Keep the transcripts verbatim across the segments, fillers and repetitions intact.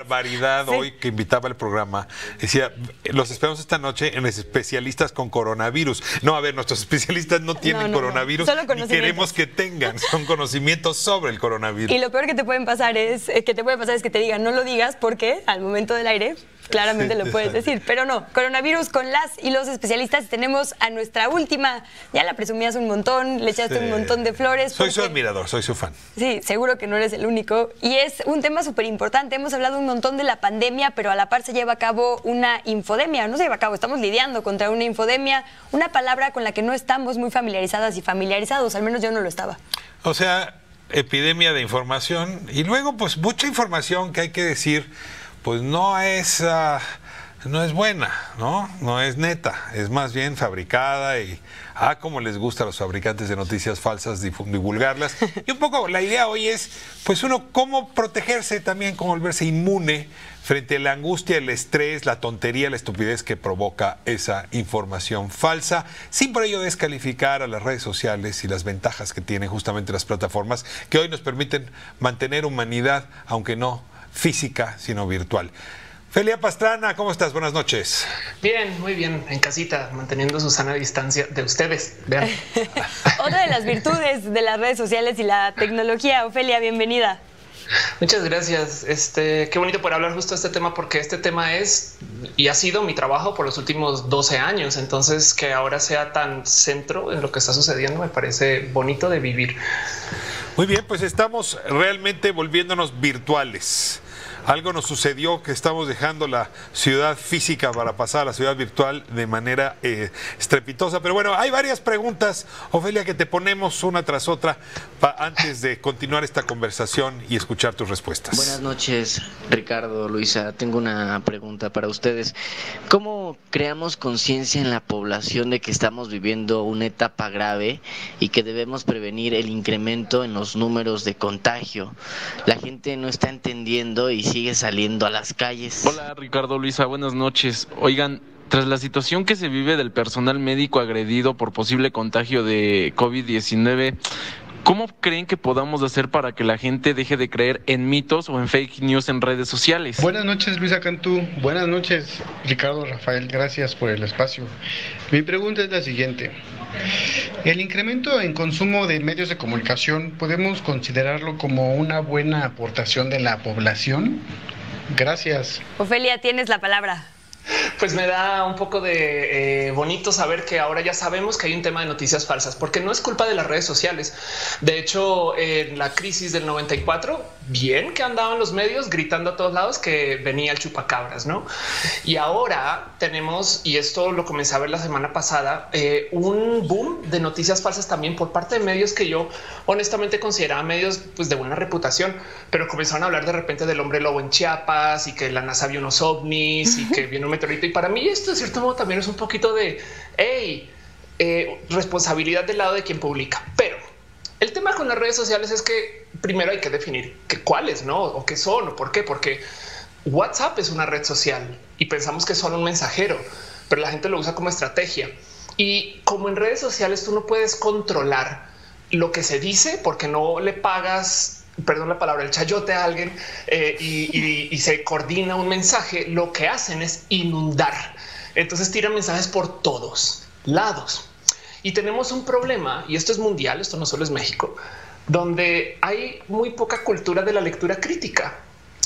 barbaridad sí. Hoy que invitaba el programa. Decía, los esperamos esta noche en especialistas con coronavirus. No, a ver, nuestros especialistas no tienen no, no, coronavirus no. Ni queremos que tengan. Son conocimientos sobre el coronavirus. Y lo peor que te pueden pasar es que te puede pasar es que te digan, no lo digas porque al momento del aire claramente lo puedes decir, pero no, coronavirus con las y los especialistas. Tenemos a nuestra última, ya la presumías un montón, le echaste sí. un montón de flores. Soy porque, su admirador, soy su fan. Sí, seguro que no eres el único. Y es un tema súper importante. Hemos hablado un montón de la pandemia, pero a la par se lleva a cabo una infodemia. No se lleva a cabo, estamos lidiando contra una infodemia, una palabra con la que no estamos muy familiarizadas y familiarizados, al menos yo no lo estaba. O sea, epidemia de información y luego pues mucha información que hay que decir pues no es, uh, no es buena, ¿no? No es neta, es más bien fabricada y, ah, como les gusta a los fabricantes de noticias falsas divulgarlas. Y un poco la idea hoy es, pues uno, cómo protegerse también, cómo volverse inmune frente a la angustia, el estrés, la tontería, la estupidez que provoca esa información falsa, sin por ello descalificar a las redes sociales y las ventajas que tienen justamente las plataformas que hoy nos permiten mantener humanidad, aunque no física, sino virtual. Felia Pastrana, ¿cómo estás? Buenas noches. Bien, muy bien, en casita, manteniendo su sana distancia de ustedes. Vean. Otra de las virtudes de las redes sociales y la tecnología. Ofelia, bienvenida. Muchas gracias. Este, qué bonito poder hablar justo de este tema, porque este tema es y ha sido mi trabajo por los últimos doce años. Entonces, que ahora sea tan centro en lo que está sucediendo me parece bonito de vivir. Muy bien, pues estamos realmente volviéndonos virtuales. Algo nos sucedió que estamos dejando la ciudad física para pasar a la ciudad virtual de manera eh, estrepitosa. Pero bueno, hay varias preguntas, Ofelia, que te ponemos una tras otra pa antes de continuar esta conversación y escuchar tus respuestas. Buenas noches, Ricardo, Luisa. Tengo una pregunta para ustedes. ¿Cómo creamos conciencia en la población de que estamos viviendo una etapa grave y que debemos prevenir el incremento en los números de contagio? La gente no está entendiendo y sigue saliendo a las calles. Hola, Ricardo, Luisa, buenas noches. Oigan, tras la situación que se vive del personal médico agredido por posible contagio de COVID diecinueve, ¿cómo creen que podamos hacer para que la gente deje de creer en mitos o en fake news en redes sociales? Buenas noches, Luisa Cantú. Buenas noches, Ricardo, Rafael. Gracias por el espacio. Mi pregunta es la siguiente. ¿El incremento en consumo de medios de comunicación podemos considerarlo como una buena aportación de la población? Gracias. Ofelia, tienes la palabra. Pues me da un poco de eh, bonito saber que ahora ya sabemos que hay un tema de noticias falsas, porque no es culpa de las redes sociales. De hecho, en la crisis del noventa y cuatro, bien que andaban los medios gritando a todos lados que venía el chupacabras, ¿no? Y ahora tenemos, y esto lo comencé a ver la semana pasada, eh, un boom de noticias falsas también por parte de medios que yo honestamente consideraba medios pues, de buena reputación, pero comenzaron a hablar de repente del hombre lobo en Chiapas y que la NASA vio unos ovnis y que vino un meteorito. Y para mí esto de cierto modo también es un poquito de hey, eh, responsabilidad del lado de quien publica. Pero el tema con las redes sociales es que primero hay que definir que cuáles, no, o qué son o por qué, porque WhatsApp es una red social y pensamos que es solo un mensajero, pero la gente lo usa como estrategia. Y como en redes sociales tú no puedes controlar lo que se dice porque no le pagas, perdón la palabra, el chayote a alguien eh, y, y, y se coordina un mensaje, lo que hacen es inundar. Entonces tiran mensajes por todos lados. Y tenemos un problema, y esto es mundial, esto no solo es México, donde hay muy poca cultura de la lectura crítica.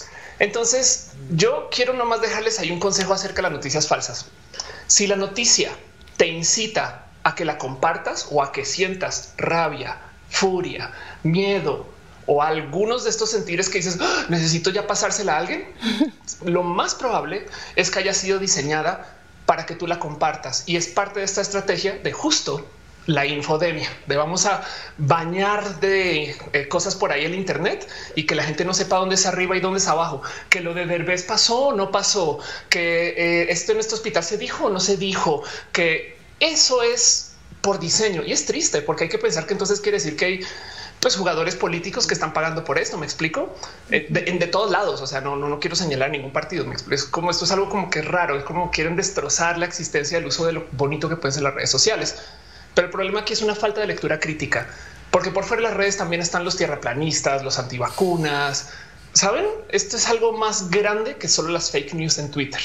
Entonces yo quiero nomás dejarles ahí un consejo acerca de las noticias falsas. Si la noticia te incita a que la compartas o a que sientas rabia, furia, miedo, o algunos de estos sentires que dices, ¡oh, necesito ya pasársela a alguien! Lo más probable es que haya sido diseñada para que tú la compartas. Y es parte de esta estrategia de justo la infodemia, de vamos a bañar de eh, cosas por ahí el internet y que la gente no sepa dónde es arriba y dónde es abajo, que lo de Derbez pasó o no pasó, que eh, esto en este hospital se dijo o no se dijo, que eso es por diseño. Y es triste porque hay que pensar que entonces quiere decir que hay pues jugadores políticos que están pagando por esto. Me explico eh, de, de todos lados. O sea, no, no, no quiero señalar ningún partido. Me explico. Es como esto es algo como que raro. Es como quieren destrozar la existencia del uso de lo bonito que pueden ser las redes sociales. Pero el problema aquí es una falta de lectura crítica, porque por fuera de las redes también están los tierraplanistas, los antivacunas, ¿saben? Esto es algo más grande que solo las fake news en Twitter.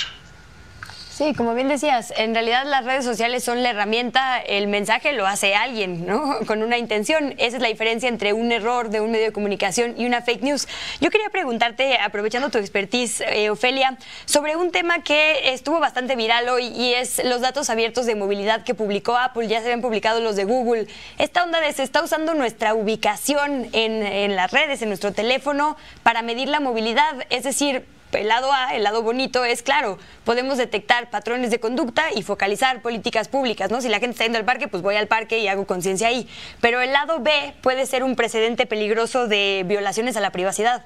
Sí, como bien decías, en realidad las redes sociales son la herramienta, el mensaje lo hace alguien, ¿no? Con una intención. Esa es la diferencia entre un error de un medio de comunicación y una fake news. Yo quería preguntarte, aprovechando tu expertise, eh, Ofelia, sobre un tema que estuvo bastante viral hoy y es los datos abiertos de movilidad que publicó Apple. Ya se habían publicado los de Google. Esta onda de se está usando nuestra ubicación en, en las redes, en nuestro teléfono, para medir la movilidad, es decir, el lado A, el lado bonito es, claro, podemos detectar patrones de conducta y focalizar políticas públicas, ¿no? Si la gente está yendo al parque, pues voy al parque y hago conciencia ahí. Pero el lado B puede ser un precedente peligroso de violaciones a la privacidad.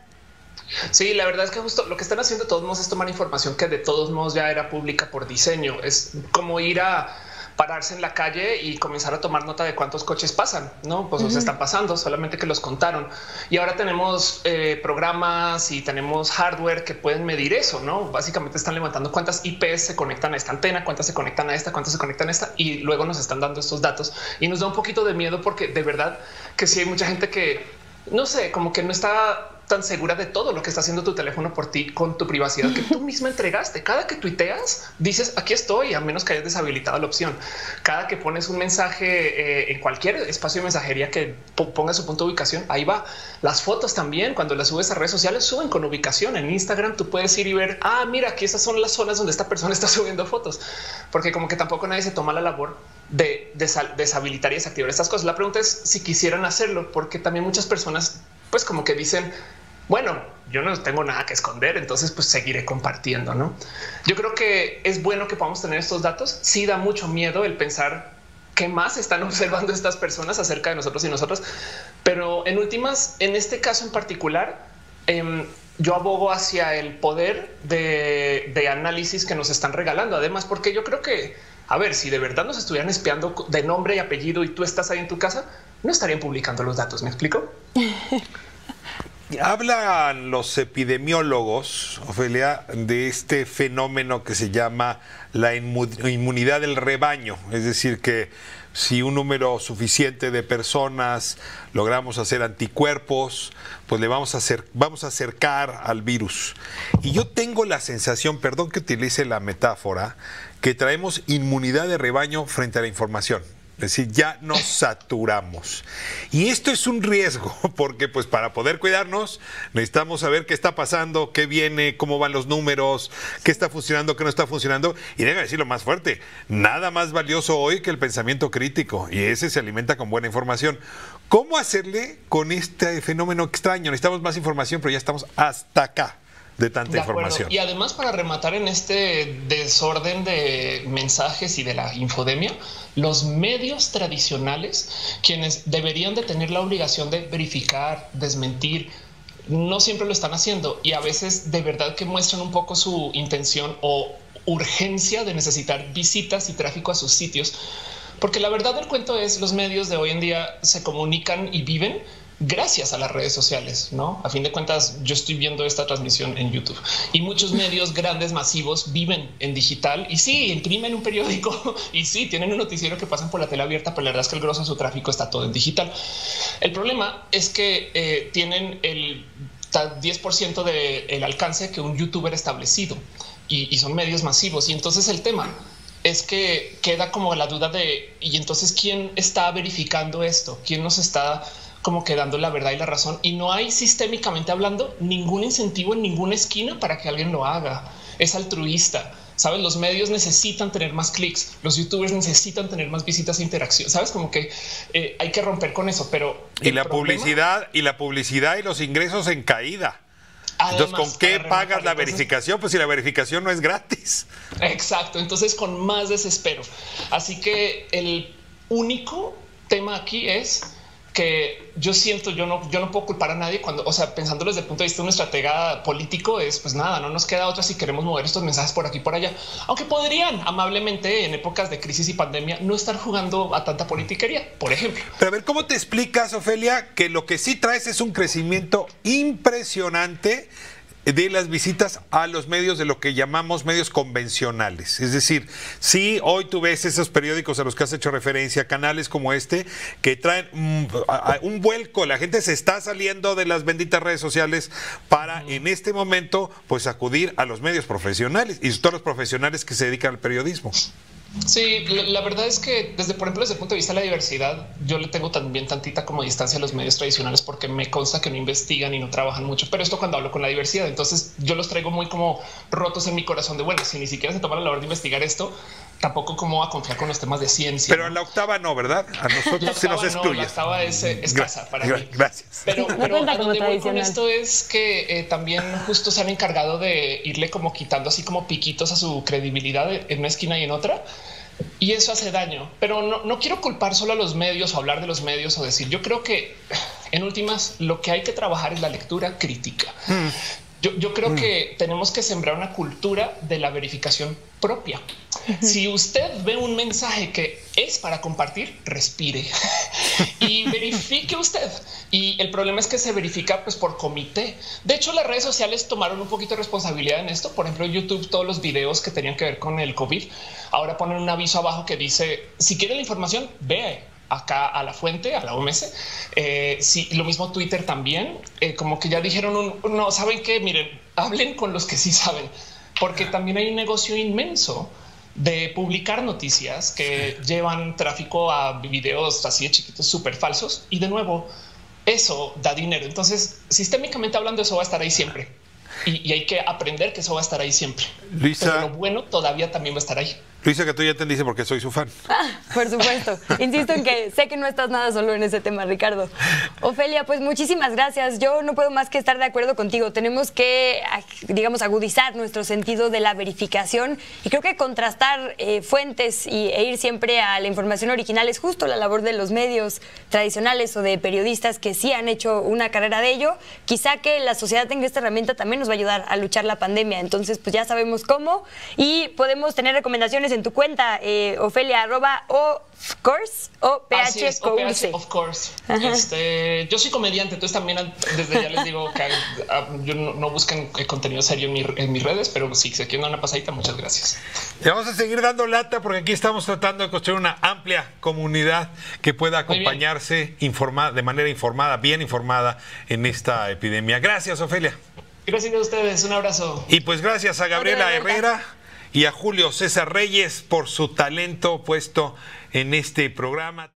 Sí, la verdad es que justo lo que están haciendo de todos modos es tomar información que de todos modos ya era pública por diseño. Es como ir a pararse en la calle y comenzar a tomar nota de cuántos coches pasan, ¿no? Pues uh-huh. se están pasando, solamente que los contaron. Y ahora tenemos eh, programas y tenemos hardware que pueden medir eso, ¿no? Básicamente están levantando cuántas I Ps se conectan a esta antena, cuántas se conectan a esta, cuántas se conectan a esta, y luego nos están dando estos datos. Y nos da un poquito de miedo porque de verdad que sí hay mucha gente que, no sé, como que no está tan segura de todo lo que está haciendo tu teléfono por ti con tu privacidad que tú misma entregaste. Cada que tuiteas dices aquí estoy, a menos que hayas deshabilitado la opción. Cada que pones un mensaje eh, en cualquier espacio de mensajería que ponga su punto de ubicación, ahí va. Las fotos también, cuando las subes a redes sociales, suben con ubicación. En Instagram tú puedes ir y ver, ah, mira, aquí estas son las zonas donde esta persona está subiendo fotos, porque como que tampoco nadie se toma la labor de deshabilitar y desactivar estas cosas. La pregunta es si quisieran hacerlo, porque también muchas personas pues como que dicen, bueno, yo no tengo nada que esconder, entonces pues seguiré compartiendo, ¿no? Yo creo que es bueno que podamos tener estos datos. Sí da mucho miedo el pensar qué más están observando estas personas acerca de nosotros y nosotras, pero en últimas, en este caso en particular, eh, yo abogo hacia el poder de, de análisis que nos están regalando. Además, porque yo creo que, a ver, si de verdad nos estuvieran espiando de nombre y apellido y tú estás ahí en tu casa, no estarían publicando los datos. ¿Me explico? Hablan los epidemiólogos, Ofelia, de este fenómeno que se llama la inmunidad del rebaño. Es decir, que si un número suficiente de personas logramos hacer anticuerpos, pues le vamos a hacer, vamos a acercar al virus. Y yo tengo la sensación, perdón que utilice la metáfora, que traemos inmunidad de rebaño frente a la información. Es decir, ya nos saturamos. Y esto es un riesgo, porque pues para poder cuidarnos necesitamos saber qué está pasando, qué viene, cómo van los números, qué está funcionando, qué no está funcionando. Y déjame decirlo más fuerte, nada más valioso hoy que el pensamiento crítico, y ese se alimenta con buena información. ¿Cómo hacerle con este fenómeno extraño? Necesitamos más información, pero ya estamos hasta acá de tanta de información. Y además, para rematar en este desorden de mensajes y de la infodemia, los medios tradicionales, quienes deberían de tener la obligación de verificar, desmentir, no siempre lo están haciendo, y a veces de verdad que muestran un poco su intención o urgencia de necesitar visitas y tráfico a sus sitios, porque la verdad del cuento es los medios de hoy en día se comunican y viven gracias a las redes sociales, ¿no? A fin de cuentas, yo estoy viendo esta transmisión en YouTube y muchos medios grandes, masivos, viven en digital y sí, imprimen un periódico y sí, tienen un noticiero que pasan por la tele abierta, pero la verdad es que el grosso de su tráfico está todo en digital. El problema es que eh, tienen el diez por ciento del alcance que un youtuber establecido y, y son medios masivos. Y entonces el tema es que queda como la duda de, y entonces, ¿quién está verificando esto? ¿Quién nos está como que dando la verdad y la razón? Y no hay, sistémicamente hablando, ningún incentivo en ninguna esquina para que alguien lo haga. Es altruista. Sabes, los medios necesitan tener más clics, los youtubers necesitan tener más visitas e interacción. Sabes, como que eh, hay que romper con eso, pero y la problema, publicidad y la publicidad y los ingresos en caída. Además, entonces, ¿con qué pagas la entonces, verificación? Pues si la verificación no es gratis. Exacto. Entonces, con más desespero. Así que el único tema aquí es que yo siento, yo no, yo no puedo culpar a nadie cuando, o sea, pensándolo desde el punto de vista de un estratega político, es pues nada, no nos queda otra si queremos mover estos mensajes por aquí y por allá, aunque podrían amablemente en épocas de crisis y pandemia no estar jugando a tanta politiquería, por ejemplo. Pero a ver, ¿cómo te explicas, Ofelia, que lo que sí traes es un crecimiento impresionante de las visitas a los medios de lo que llamamos medios convencionales. Es decir, sí, hoy tú ves esos periódicos a los que has hecho referencia, canales como este, que traen un, un vuelco. La gente se está saliendo de las benditas redes sociales para en este momento pues acudir a los medios profesionales y todos los profesionales que se dedican al periodismo. Sí, la, la verdad es que desde, por ejemplo, desde el punto de vista de la diversidad, yo le tengo también tantita como distancia a los medios tradicionales porque me consta que no investigan y no trabajan mucho. Pero esto cuando hablo con la diversidad, entonces yo los traigo muy como rotos en mi corazón de bueno, si ni siquiera se toma la labor de investigar esto, tampoco cómo a confiar con los temas de ciencia. Pero ¿no? En la octava no, ¿verdad? A nosotros se nos excluye. No, la octava es eh, escasa para mí. Gracias. Pero, pero a donde voy con esto es que eh, también justo se han encargado de irle como quitando así como piquitos a su credibilidad en una esquina y en otra. Y eso hace daño, pero no, no quiero culpar solo a los medios o hablar de los medios o decir, yo creo que en últimas lo que hay que trabajar es la lectura crítica. Mm. Yo, yo creo mm. que tenemos que sembrar una cultura de la verificación propia. Si usted ve un mensaje que es para compartir, respire y verifique usted. Y el problema es que se verifica pues por comité. De hecho, las redes sociales tomaron un poquito de responsabilidad en esto. Por ejemplo, YouTube, todos los videos que tenían que ver con el COVID, ahora ponen un aviso abajo que dice, si quiere la información, ve acá a la fuente, a la O M S. Eh, sí, lo mismo Twitter también, eh, como que ya dijeron, un, no, ¿saben qué? Miren, hablen con los que sí saben, porque también hay un negocio inmenso de publicar noticias que llevan tráfico a videos así de chiquitos, súper falsos. Y de nuevo, eso da dinero. Entonces, sistémicamente hablando, eso va a estar ahí siempre. Y, y hay que aprender que eso va a estar ahí siempre. Luisa, pero lo bueno todavía también va a estar ahí. Luisa, que tú ya entendiste porque soy su fan. Ah, por supuesto. Insisto en que sé que no estás nada solo en ese tema, Ricardo. Ofelia, pues muchísimas gracias. Yo no puedo más que estar de acuerdo contigo. Tenemos que, digamos, agudizar nuestro sentido de la verificación y creo que contrastar eh, fuentes y, e ir siempre a la información original es justo la labor de los medios tradicionales o de periodistas que sí han hecho una carrera de ello. Quizá que la sociedad tenga esta herramienta también nos va a ayudar a luchar la pandemia. Entonces, pues ya sabemos cómo y podemos tener recomendaciones en tu cuenta, eh, Ofelia, arroba of course o P H es, o P H of course. Este, yo soy comediante, entonces también desde ya les digo que uh, yo no, no buscan contenido serio en, mi, en mis redes, pero si se quieren dar una pasadita, muchas gracias. Y vamos a seguir dando lata porque aquí estamos tratando de construir una amplia comunidad que pueda acompañarse informada, de manera informada, bien informada en esta epidemia. Gracias, Ofelia. Gracias a ustedes, un abrazo. Y pues gracias a Gabriela Herrera y a Julio César Reyes por su talento puesto en este programa.